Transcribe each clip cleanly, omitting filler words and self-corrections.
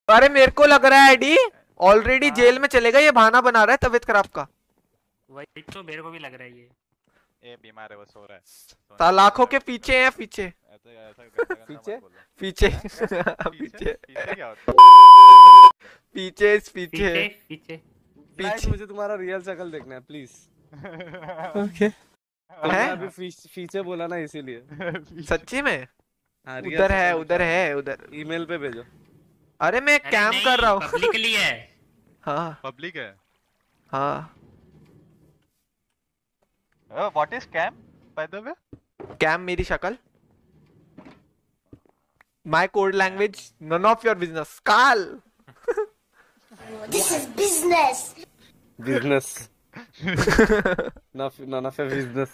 अरे मेरे को लग रहा है डी ऑलरेडी जेल में चलेगा, ये बहाना बना रहा है तबीयत खराब का। वही तो मेरे को भी लग रहा है ये बीमार है, वो सो रहा है। लाखों के पीछे हैं, पीछे पीछे पीछे पीछे क्या होता है? पीछे पीछे पीछे। गाइस मुझे तुम्हारा रियल शक्ल देखना है प्लीज। ओके मैंने अभी फीचर बोला ना इसीलिए। सच्ची में? हाँ, उधर है, उधर है, उधर ईमेल पे भेजो। अरे मैं कैम कर रहा हूँ। पब्लिकली है। हाँ पब्लिक है। हाँ what is cam by the way? Cam मेरी शक्ल, my code language, none of your business. काल This is business. Business none of your business.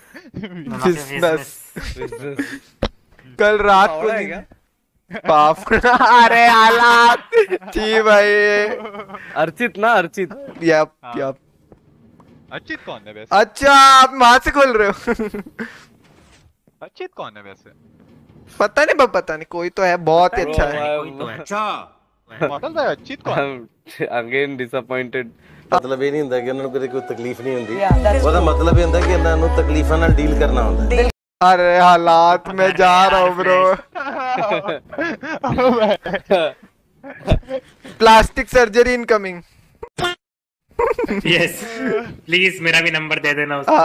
Business. कल रात को है क्या? पापड़ा। अरे हालात जी भाई। अर्चित ना, अर्चित। यप। अचित कौन है वैसे? अच्छा आप वहां से खोल रहे हो? अचित कौन है वैसे? पता नहीं, पता नहीं, कोई तो है, बहुत ही अच्छा है। अच्छा मॉडल भाई अचित कौन? Again disappointed. मतलब ਇਹ ਨਹੀਂ ਹੁੰਦਾ ਕਿ ਉਹਨਾਂ ਨੂੰ ਕੋਈ ਤਕਲੀਫ ਨਹੀਂ ਹੁੰਦੀ, ਉਹਦਾ मतलब ਇਹ ਹੁੰਦਾ ਕਿ ਇਹਨਾਂ ਨੂੰ ਤਕਲੀਫਾਂ ਨਾਲ ਡੀਲ ਕਰਨਾ ਹੁੰਦਾ। अरे हालात में जा रहा हूँ bro. Plastic surgery incoming. Yes please मेरा भी नंबर दे देना उसको।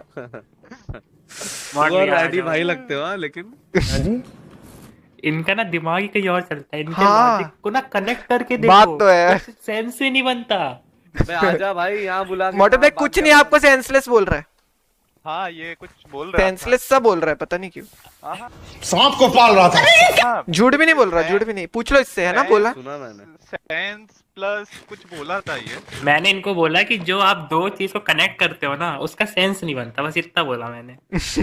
और आईडी भाई लगते हो लेकिन इनका ना दिमाग ही कहीं और चलता है, इनके हाँ। लॉजिक को ना कनेक्ट करके देखो, बात तो है। सेंस ही नहीं बनता। बे आजा भाई यहाँ बुला के। मोटे भाई कुछ नहीं, आपको सेंसलेस बोल रहा है। हाँ ये कुछ बोल रहा है। सेंसलेस सा बोल रहा है, पता नहीं क्यों। सांप को पाल रहा था। झूठ भी नहीं बोल रहा, झूठ भी नहीं। पूछ लो इससे, है ना? बोला सुना मैंने। सेंस प्लस कुछ बोला था ये। मैंने इनको बोला कि जो आप दो चीज को कनेक्ट करते हो ना उसका सेंस नहीं बनता, बस इतना बोला मैंने।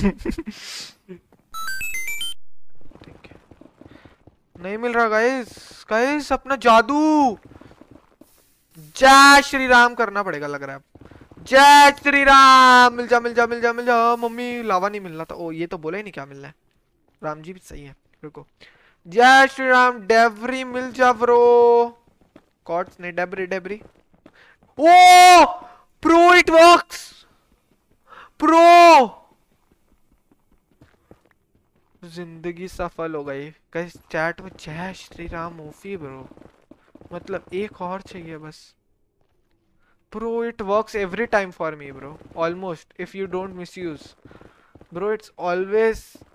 नहीं मिल रहा गाइस, गाइस अपना जादू। जय श्री राम करना पड़ेगा लग रहा है। जय श्री राम। मिल जा मिल जा मिल जा मिल जा। मम्मी लावा नहीं मिल रहा था। ओ ये तो बोला ही नहीं क्या मिलना है। राम जी भी सही है। रुको। जय श्री राम। डेबरी मिल जा ब्रो। कॉर्ड्स नहीं, डेबरी डेबरी। Oh pro it works. Pro जिंदगी सफल हो गई। गाइस चैट में जय श्री राम ओफी ब्रो, मतलब एक और चाहिए बस। Bro, it works every time for me, bro. Almost. If you don't misuse, bro, it's always